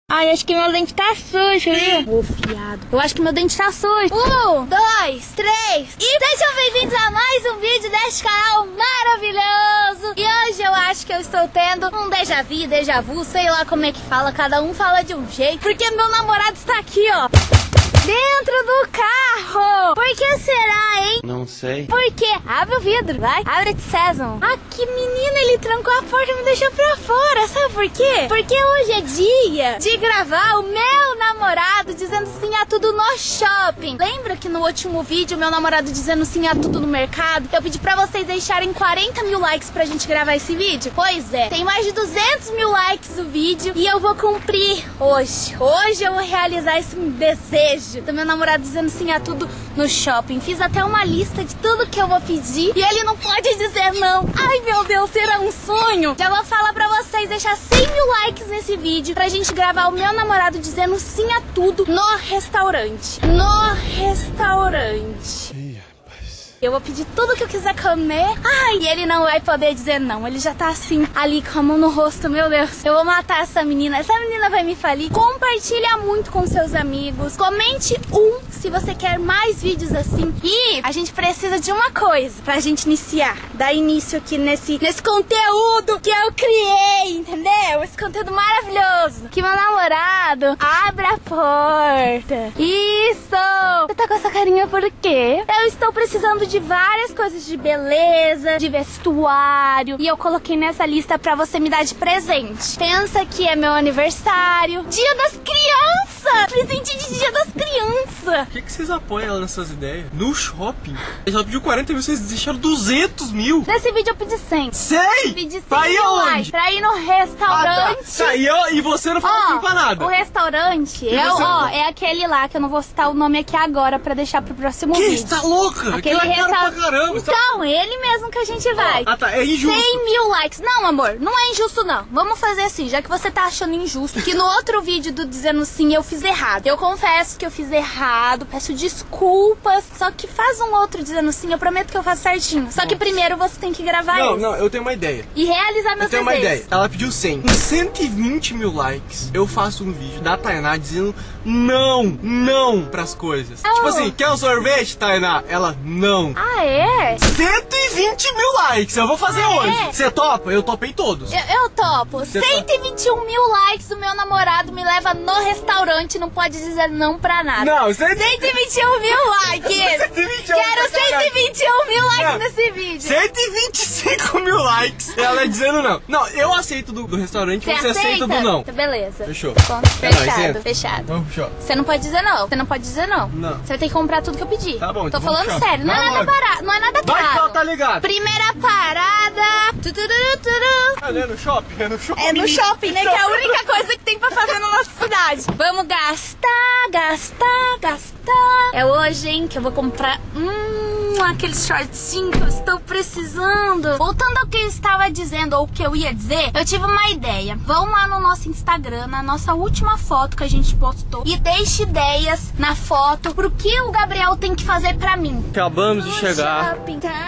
Ai, acho que meu dente tá sujo, viu? Ô, fiado. Eu acho que meu dente tá sujo. 1, 2, 3. E sejam bem-vindos a mais um vídeo deste canal maravilhoso. E hoje eu acho que eu estou tendo um déjà vu, sei lá como é que fala. Cada um fala de um jeito. Porque meu namorado está aqui, ó, dentro do carro. Por que será, hein? Não sei. Por quê? Abre o vidro, vai. Abre de sésamo. Ah, que menino, ele trancou a porta e me deixou pra fora. Sabe por quê? Porque hoje é dia de gravar o meu namorado dizendo sim a tudo no shopping. Lembra que no último vídeo, meu namorado dizendo sim a tudo no mercado? Eu pedi pra vocês deixarem 40 mil likes pra gente gravar esse vídeo? Pois é, tem mais de 200 mil likes o vídeo e eu vou cumprir hoje. Hoje eu vou realizar esse desejo do meu namorado dizendo sim a tudo no shopping. Fiz até uma lista de tudo que eu vou pedir e ele não pode dizer não. Ai, meu Deus, será um sonho? Já vou falar pra vocês deixar 100 mil likes nesse vídeo pra gente gravar o meu namorado dizendo sim a tudo no restaurante. No restaurante. Eu vou pedir tudo que eu quiser comer. Ai, e ele não vai poder dizer não. Ele já tá assim, ali com a mão no rosto. Meu Deus, eu vou matar essa menina. Essa menina vai me falir. Compartilha muito com seus amigos. Comente se você quer mais vídeos assim. E a gente precisa de uma coisa pra gente iniciar. Dar início aqui nesse conteúdo que eu criei, entendeu? Esse conteúdo maravilhoso. Que meu namorado abra a porta. Isso! Você tá com essa carinha por quê? Eu estou precisando de várias coisas de beleza, de vestuário, e eu coloquei nessa lista pra você me dar de presente. Pensa que é meu aniversário, Dia das Crianças! Presente de Dia das Crianças! Por que vocês apoiam ela nessas ideias? No shopping? Ela pediu 40 mil, vocês deixaram 200 mil! Nesse vídeo eu pedi 100. 100? Pedi 100 pra ir aonde? Pra ir no restaurante. Tá, e você não falou pra nada? O restaurante, é aquele lá, que eu não vou citar o nome aqui agora pra deixar pro próximo vídeo. Você tá louca? Aquele restaurante. Pra caramba, então, ele mesmo que a gente vai. Tá, é injusto. 100 mil likes. Não, amor, não é injusto não. Vamos fazer assim, já que você tá achando injusto, que no outro vídeo do Dizendo Sim eu fiz errado. Eu confesso que eu fiz errado, peço desculpas. Só que faz um outro Dizendo Sim, eu prometo que eu faço certinho. Só que primeiro você tem que gravar isso. Não, eu tenho uma ideia. E realizar meus desejos. Eu tenho uma ideia. Ela pediu 100. Com 120 mil likes, eu faço um vídeo da Tainá dizendo não pras coisas. Tipo assim, quer um sorvete, Tainá? Ela, não. Ah, é? 120 mil likes, eu vou fazer hoje. Você topa? Eu topei todos. Eu topo. 121 mil likes do meu namorado me leva no restaurante, não pode dizer não pra nada. Não, 121 mil likes. 121 Quero 121 mil likes nesse vídeo. 125 mil likes. Ela dizendo não. Não, eu aceito do restaurante, você aceita do não. Beleza. Fechou. Ponto. Fechado. Vamos pro shopping. Você não pode dizer não. Você não pode dizer não. Não. Você vai ter que comprar tudo que eu pedi. Tá bom, Tô então falando vamos pro sério. Não é shopping. nada barato. Não é nada caro. Vai que ela tá ligada. Primeira parada. É no shopping? É no shopping. É no shopping, né? Que é a única coisa que tem pra fazer na nossa cidade. Vamos gastar. É hoje, hein, que eu vou comprar aqueles shortinhos que eu estou precisando. Voltando ao que eu estava dizendo, ou o que eu ia dizer, eu tive uma ideia. Vão lá no nosso Instagram, na nossa última foto que a gente postou, e deixe ideias na foto pro que o Gabriel tem que fazer pra mim. Acabamos de chegar.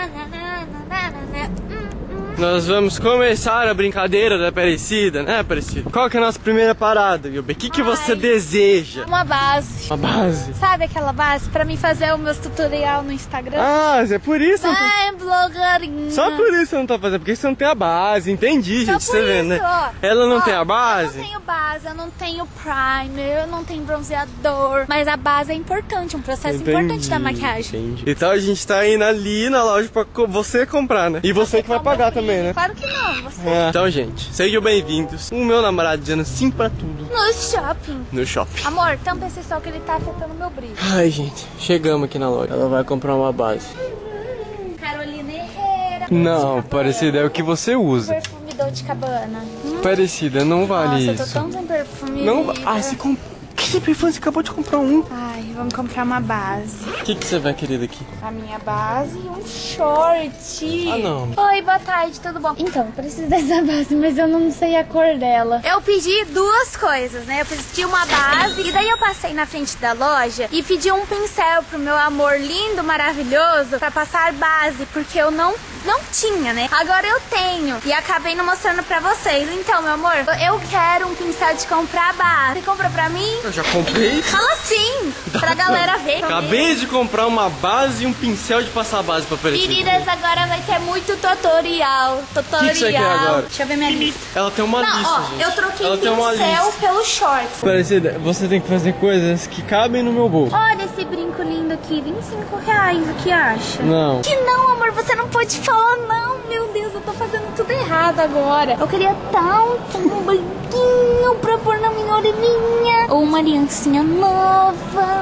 Nós vamos começar a brincadeira da Aparecida, né, Aparecida? Qual que é a nossa primeira parada, Yubi? O que você deseja? Uma base. Uma base? Sabe aquela base pra mim fazer os meus tutorial no Instagram? Ah, é por isso? Ai, blogueirinha. Só por isso você não tá fazendo, porque você não tem a base, entendi, gente, Só você por vê, isso, né? ó. Ela não tem a base? Eu não tenho base, eu não tenho primer, eu não tenho bronzeador, mas a base é importante, um processo importante da maquiagem. Entendi. Então a gente tá indo ali na loja pra você comprar, né? E você que vai pagar também, né? Claro que não, você. Então, gente, sejam bem-vindos. O meu namorado dizendo sim pra tudo. No shopping. No shopping. Amor, tampa esse sol que ele tá afetando o meu brilho. Ai, gente, chegamos aqui na loja. Ela vai comprar uma base. Carolina Herrera. Não, Aparecida, é o que você usa. Perfume Dolce & Gabbana. Aparecida, não vale Nossa, isso. eu tô tão sem perfume. Não, amiga. você comprou. Que perfume? Você acabou de comprar um. Ai, vamos comprar uma base. O que você vai querer daqui? A minha base e um short. Ah, não. Oi, boa tarde, tudo bom? Então, eu preciso dessa base, mas eu não sei a cor dela. Eu pedi duas coisas, né? Eu pedi uma base e daí eu passei na frente da loja e pedi um pincel pro meu amor lindo, maravilhoso, pra passar base, porque eu não não tinha, né? Agora eu tenho. E acabei não mostrando pra vocês. Então, meu amor, eu quero um pincel de comprar base. Você compra pra mim? Eu já comprei. Fala sim, pra galera ver. Acabei de comprar uma base e um pincel de passar base pra Aparecida. Meninas, agora vai ter muito tutorial. que você quer agora? Deixa eu ver minha lista. Ela tem uma lista, ó, gente. eu troquei Ela tem uma pincel lista. pelo shorts. Aparecida, você tem que fazer coisas que cabem no meu bolso. Olha esse brinco lindo aqui, R$25, o que acha? Não. Que não, amor, você não pode falar não. Meu Deus, eu tô fazendo tudo errado agora. Eu queria tanto um brinquinho pra pôr na minha orelhinha. Ou uma aliancinha nova.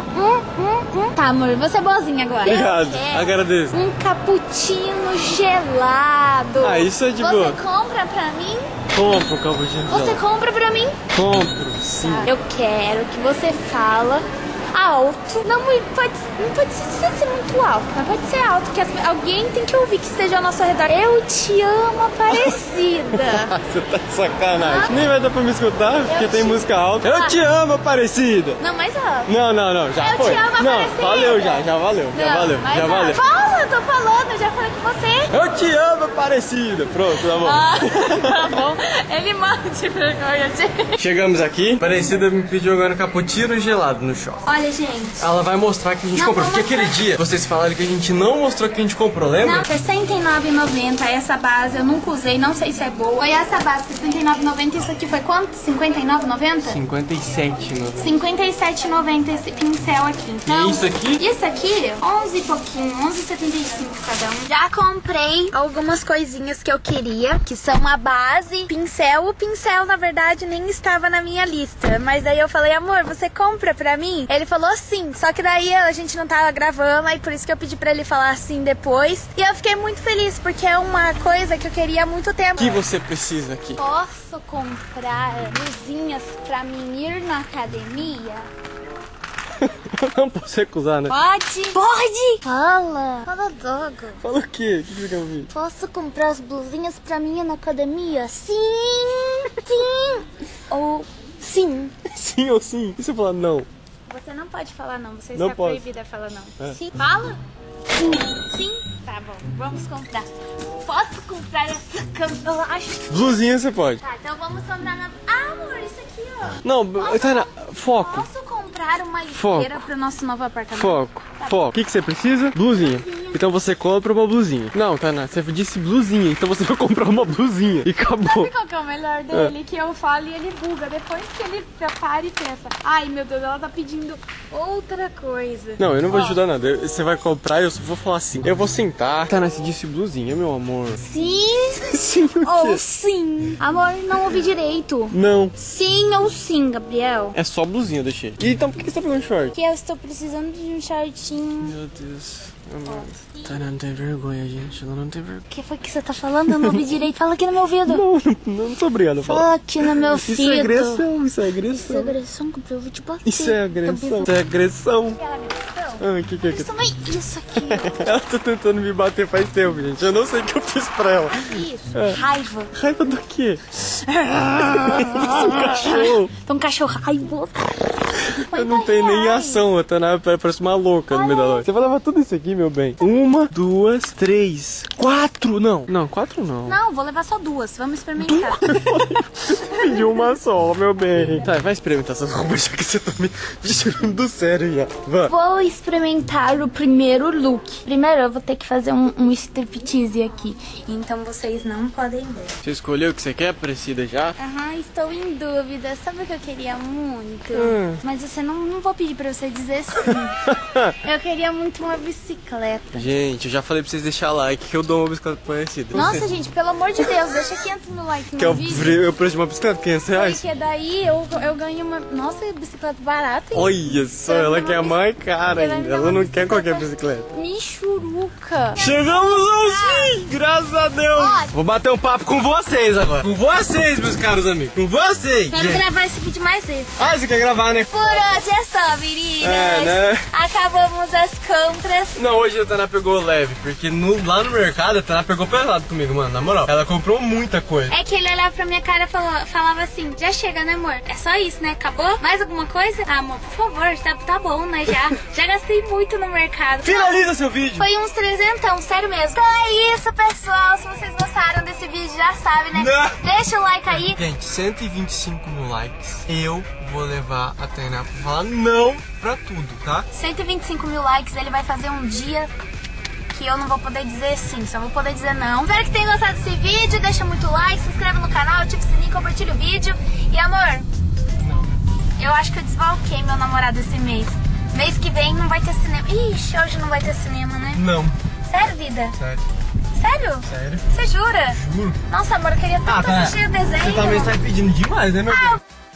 Tá, amor, você é boazinha agora. Obrigado, Eu quero agradeço. um cappuccino gelado. Ah, isso é de boa. Você compra pra mim? Compro o cappuccino Você gelado. compra pra mim? Compro, sim. Eu quero que você fala alto. Não pode ser muito alto, mas pode ser alto, que alguém tem que ouvir que esteja ao nosso redor. Eu te amo, Aparecida. Você tá de sacanagem. Nem vai dar pra me escutar, porque tem música alta. Eu te amo, Aparecida. Não, mais alto. Não, já Eu foi. te amo, Não, Aparecida. valeu já valeu, Não, já valeu, mais já alto. valeu. Fala, eu tô falando, eu já falei com você. Eu te amo, Aparecida. Pronto, tá bom. Tá bom. Ele manda de vergonha, gente. Chegamos aqui. Aparecida me pediu agora um cappuccino gelado no shopping. Olha, gente. Ela vai mostrar que a gente Não comprou. vou Porque aquele dia vocês falaram que a gente não mostrou que a gente comprou, lembra? Não, R$69,90. Essa base eu nunca usei, não sei se é boa. Foi essa base, R$69,90. Isso aqui foi quanto? R$59,90? 57, meu. 57,90 esse pincel aqui. Então, E isso aqui? Isso aqui, 11 e pouquinho, 11,75 cada um. Já comprei algumas coisinhas que eu queria, que são a base, pincel. O pincel, na verdade, nem estava na minha lista. Mas daí eu falei, amor, você compra pra mim? Ele falou sim, só que daí a gente não tava gravando, aí por isso que eu pedi pra ele falar assim depois. E eu fiquei muito feliz, porque é uma coisa que eu queria há muito tempo. O que você precisa aqui? Posso comprar luzinhas pra mim ir na academia? Não posso recusar, né? Pode? Pode! Fala logo. Fala o quê? O que você quer ouvir? Posso comprar as blusinhas pra mim ir na academia? Sim! Ou sim. Sim ou sim? E se eu falar não? Você não pode falar não, você Não está posso. proibida a falar não. É. Sim. Fala? Sim. Sim? Tá bom, vamos comprar. Posso comprar essa cambalacha? Blusinha você pode. Tá, então vamos comprar na... Ah, amor, isso aqui, ó. Não, Tainá, foco. Posso comprar uma Foco. esteira pro nosso novo apartamento? Foco, foco. O que você precisa? Blusinha. Então você compra uma blusinha. Não, Tainá, você disse blusinha, então você vai comprar uma blusinha. E acabou. Sabe qual que é o melhor dele? Que eu falo e ele buga. Depois que ele para e pensa, ai meu Deus, ela tá pedindo outra coisa. Não, eu não vou Ó, ajudar nada. Você vai comprar e eu só vou falar assim. Eu vou sentar. Tainá, você disse blusinha, meu amor. Sim Sim, o quê? ou sim? Amor, não ouvi direito. Não. Sim ou sim, Gabriel? É só blusinha, eu deixei. E então por que você tá pegando short? Que eu estou precisando de um shortinho. Meu Deus. Tainá não tem vergonha, gente. Ela não tem vergonha. O que foi que você tá falando? Eu não ouvi direito. Fala aqui no meu ouvido. Não sou obrigado a falar. Fala aqui no meu Isso ouvido. é agressão, isso é Isso é agressão. agressão, Gabriel. Eu vou te bater. Isso é agressão. Isso é agressão. Aquela agressão? Ah, o que é que Isso também. Isso aqui, ó. Ela tá tentando me bater faz tempo, gente. Eu não sei o que eu fiz pra ela. Isso. É. Raiva. Raiva do quê? Um cachorro. Tem um cachorro raivoso. Eu não tenho nem ação, a Tainá parece uma louca no meio da loja. Você vai levar tudo isso aqui, meu bem? 1, 2, 3, 4. Não, 4 não. Não, vou levar só duas. Vamos experimentar. Pedi uma só, meu bem. Tá, vai experimentar essas roupas já que você tá me tirando do sério já. Vá. Vou experimentar o primeiro look. Primeiro eu vou ter que fazer um striptease aqui. Então vocês não podem ver. Você escolheu o que você quer, Aparecida, já? Aham, estou em dúvida. Sabe o que eu queria muito? Mas você não vou pedir pra você dizer sim. Eu queria muito uma bicicleta. Gente, eu já falei pra vocês deixar like que eu dou uma bicicleta pra Aparecida. Nossa, gente, pelo amor de Deus, deixa 500 mil likes no Que vídeo. eu preço de uma bicicleta, 500 reais? Porque daí eu ganho uma... Nossa, bicicleta barata, hein? Olha só, ela quer a mais cara Você vai me ainda. dar Ela uma não quer qualquer bicicleta. bicicleta. Michuruca. Chegamos ao fim, graças a Deus. Olha. Vou bater um papo com vocês agora. Com vocês, meus caros amigos. Com vocês. Quero gravar esse vídeo mais vezes. Ah, você quer gravar, né? Por hoje é só, meninas. É, né? Acabamos as compras. Não, hoje a Tainá pegou leve, porque lá no mercado a Tainá pegou pesado comigo, mano, na moral. Ela comprou muita coisa. É que ele olhava pra minha cara e falava assim, já chega, né, amor? É só isso, né? Acabou? Mais alguma coisa? Ah, amor, por favor, tá bom, né? Já gastei muito no mercado. Finaliza seu vídeo. Foi uns 300, sério mesmo. Então é isso, pessoal. Se vocês gostaram desse vídeo, já sabem, né? Não. Deixa o like aí. Gente, 125 mil likes. Eu vou levar a Tainá pra falar não pra tudo, tá? 125 mil likes, ele vai fazer um dia que eu não vou poder dizer sim, só vou poder dizer não. Espero que tenham gostado desse vídeo, deixa muito like, se inscreve no canal, ativa o sininho, compartilha o vídeo. E amor, eu acho que eu desvalquei meu namorado esse mês. Mês que vem não vai ter cinema. Ixi, hoje não vai ter cinema, né? Não. Sério, vida? Sério. Sério? Sério. Você jura? Juro. Nossa, amor, eu queria tanto assistir o desenho. Você também está pedindo demais, né, meu filho?